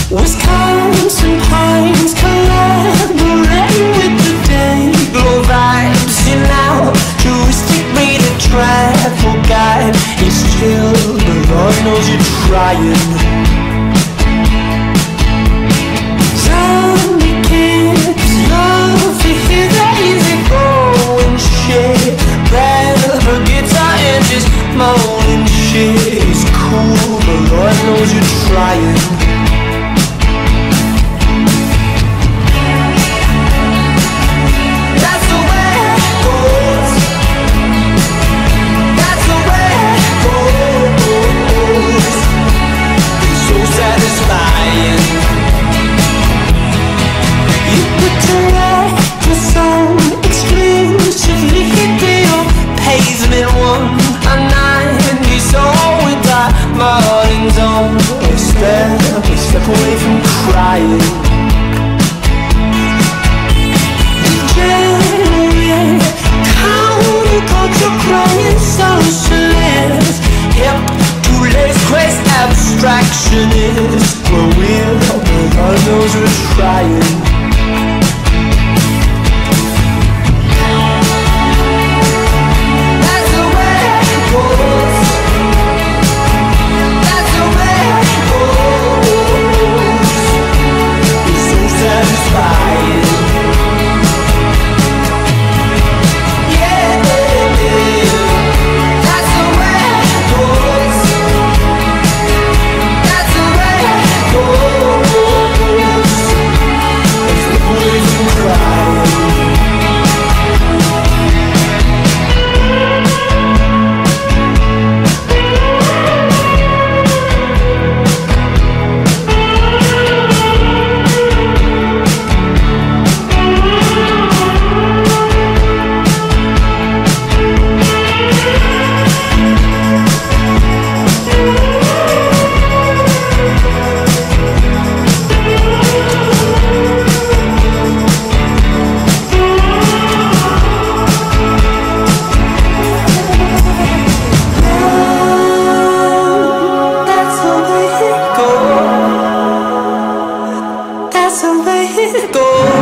Wisconsin pines collaborating with the day. Low vibes, you know, touristic made a travel guide. It's chill, but Lord knows you're trying. Zombie kids love to hear that easy going shit. Grab a guitar and just moaning shit. It's cool, but Lord knows you're trying. Step away from crying. Degenerate, counterculture, crying socialist. Hip to lace quest abstractionist. But God knows we're trying. That's the way it goes.